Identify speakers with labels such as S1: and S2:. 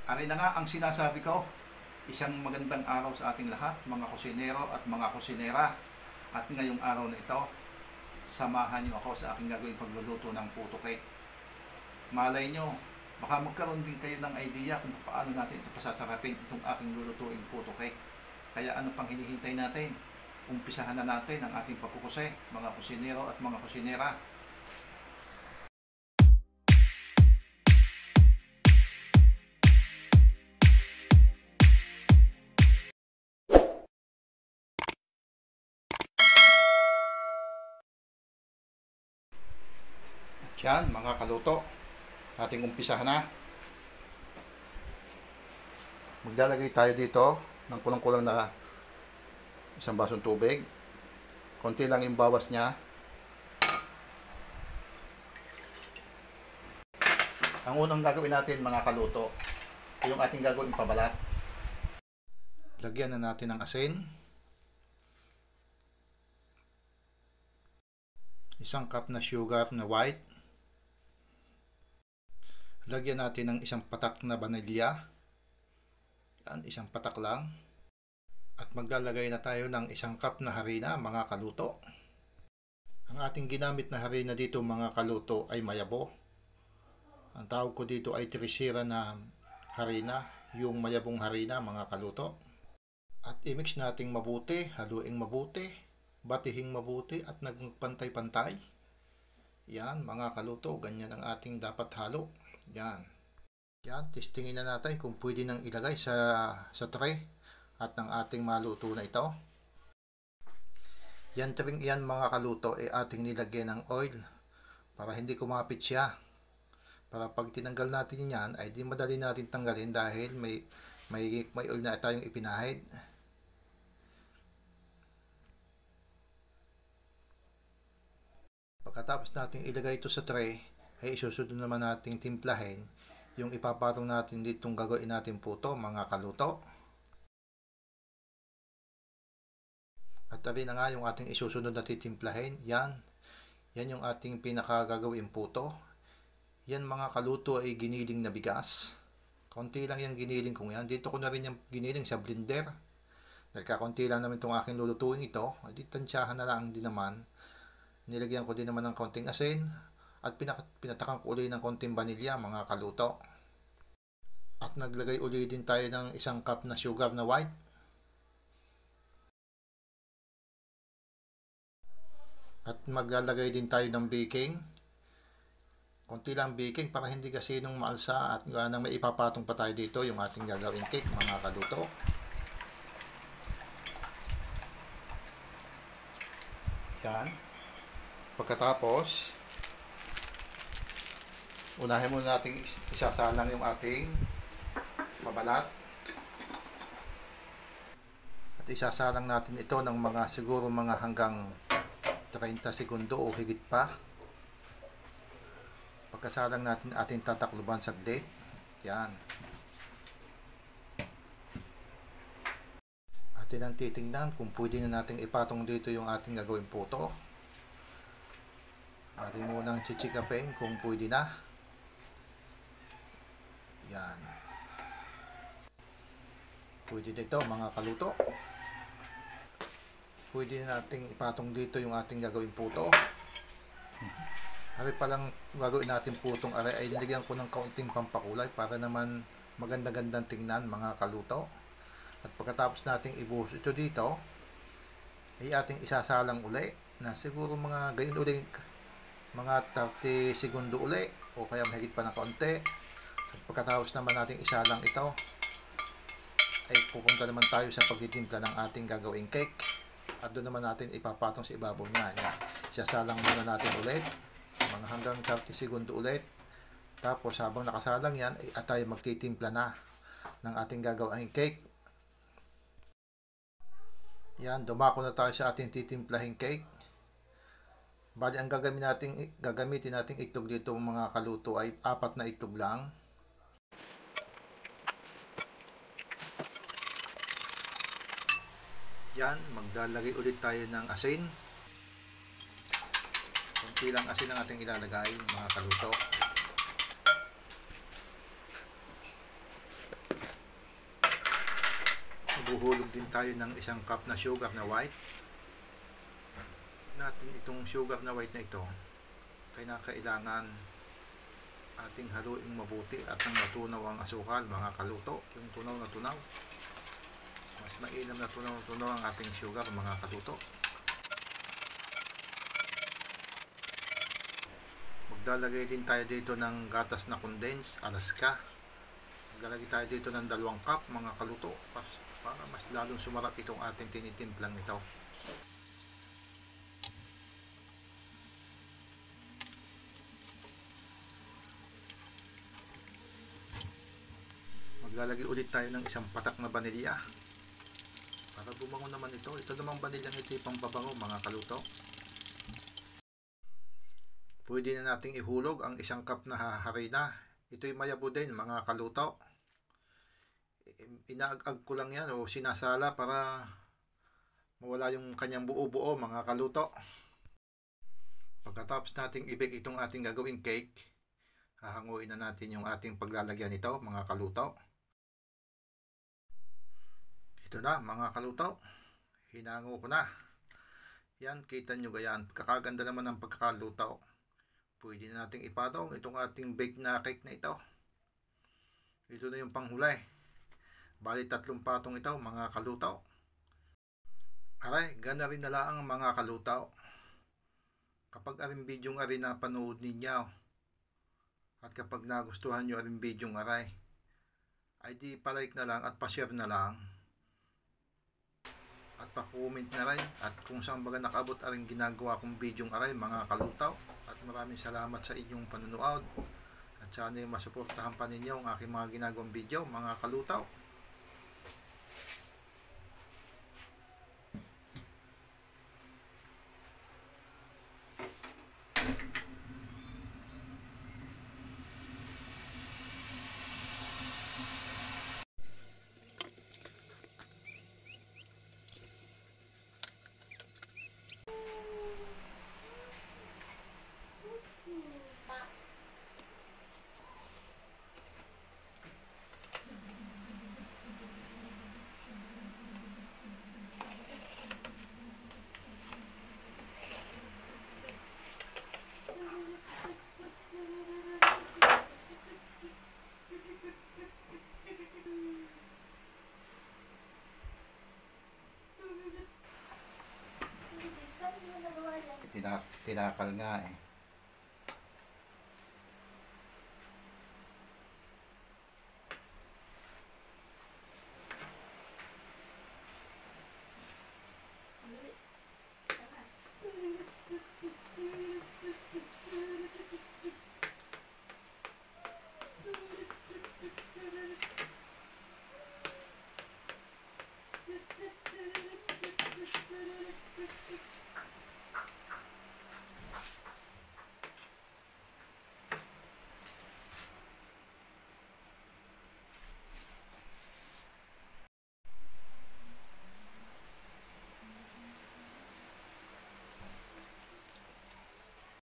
S1: Ari na nga ang sinasabi ko, isang magandang araw sa ating lahat, mga kusinero at mga kusinera. At ngayong araw na ito, samahan niyo ako sa aking gagawing pagluluto ng puto cake. Malay nyo, baka magkaroon din kayo ng idea kung paano natin ito pasasarapin, itong aking lulutuing puto cake. Kaya ano pang hinihintay natin? Umpisahan na natin ang ating pagkukuse, mga kusinero at mga kusinera. Yan mga kaluto, ating umpisahan na. Maglalagay tayo dito ng kulang-kulang na isang basong tubig. Konti lang yung bawas niya. Ang unang gagawin natin mga kaluto, yung ating gagawin pabalat. Lagyan na natin ng asin. Isang cup na sugar na white. Lagyan natin ng isang patak na vanilya. Yan, isang patak lang. At maglalagay na tayo ng isang cup na harina mga kaluto. Ang ating ginamit na harina dito mga kaluto ay mayabo. Ang tawag ko dito ay trisira na harina, yung mayabong harina mga kaluto. At i-mix nating mabuti, haluing mabuti, batihing mabuti at nagpantay-pantay. Yan mga kaluto, ganyan ang ating dapat halo. Yan. Yan, testingin na natin kung pwede nang ilagay sa tray at ng ating maluto na ito. Yan tring yan mga kaluto ay ating nilagyan ng oil para hindi kumapit siya. Para pag tinanggal natin yan ay di madali natin tanggalin dahil may oil na tayong ipinahid. Pagkatapos natin ilagay ito sa tray ay isusunod naman nating timplahin yung ipapatong natin ditong gagawin natin puto mga kaluto. At tabi na nga yung ating isusunod na titimplahin. Yan yung ating pinakagagawin puto. Yan mga kaluto ay giniling na bigas. Konti lang yung giniling kong yan. Dito ko na rin yung giniling sa blender. Nagkakonti lang naman itong aking lulutuin ito. Di tansyahan na lang din naman. Nilagyan ko din naman ng konting asin. At pinatakan ko uli ng konting vanilya mga kaluto. At naglagay uli din tayo ng isang cup na sugar na white. At maglalagay din tayo ng baking. Konti lang baking para hindi kasi nung maalsa at nang may ipapatong pa tayo dito yung ating gagawin cake mga kaluto. Yan. Pagkatapos, unahin muna natin isasalang yung ating pabalat. At isasalang natin ito ng mga siguro mga hanggang 30 segundo o higit pa. Pagkasalang natin ating tatakluban saglit. Yan. Atin ang titingnan kung pwede na natin ipatong dito yung ating gagawin puto. Atin munang chichikapin kung pwede na. Yan. Pwede dito mga kaluto. Pwede na natin ipatong dito yung ating gagawin puto. Ari palang gagawin natin putong ari ay nilagyan ko ng kaunting pampakulay para naman maganda-gandang tingnan mga kaluto. At pagkatapos nating ibuhos ito dito, ay ating isasalang uli na siguro mga gayon uli mga 30 segundo uli o kaya mahigit pa ng kaunti. At pagkatapos naman nating isalang ito, ay pupunta naman tayo sa pagtitimpla ng ating gagawing cake. At doon naman natin ipapatong sa ibabaw niya. Isasalang muna natin ulit mga hanggang 30 segundo ulit. Tapos habang nakasalang yan ay tayo magtitimpla na ng ating gagawing cake. Yan, dumako na tayo sa ating titimplahing cake. Bali ang gagamitin nating itlog dito mga kaluto ay 4 na itlog lang. Yan, maglalagay ulit tayo ng asin. Kunti lang asin ang ating ilalagay mga kaluto. Maghuhulog din tayo ng isang cup na sugar na white. Natin itong sugar na white na ito, kailangan ating haluing mabuti at nang matunaw ang asukal, mga kaluto. Yung tunaw na tunaw, mas mainam na tunaw ang ating sugar, mga kaluto. Maglalagay din tayo dito ng gatas na condense Alaska. Maglalagay tayo dito ng 2 cup, mga kaluto, para mas lalong sumarap itong ating tinitimplang ito. Maglalagay ulit tayo ng isang patak na vanilya para bumango naman ito. Ito namang vanilyang ito ay pampabango, mga kaluto. Pwede na nating ihulog ang 1 cup na harina. Ito'y mayabo din, mga kaluto. Inaag-ag ko lang yan o sinasala para mawala yung kanyang buo-buo, mga kaluto. Pagkatapos nating i-bake itong ating gagawing cake, hahanguin na natin yung ating paglalagyan nito, mga kaluto. Ito na, mga kaluto, hinango ko na. Yan, kita nyo gayan, kakaganda naman ang pagkakaluto. Pwede na nating ipatong itong ating bake na cake na ito. Ito na yung panghulay. Bali 3 patong ito, mga kaluto. Aray, gana rin na lang, mga kaluto. Kapag aring bidyong aray na panood ninyo, at kapag nagustuhan nyo aring bidyong aray, ay di palike na lang at pa-share na lang. At pa-comment na rin, at kung saan baga nakaabot aring ginagawa kong bidyong aray, mga kalutaw. At maraming salamat sa inyong panunood, at sana yung masuportahan pa ninyo ang aking mga ginagawang video, mga kalutaw. Tinakal nga eh.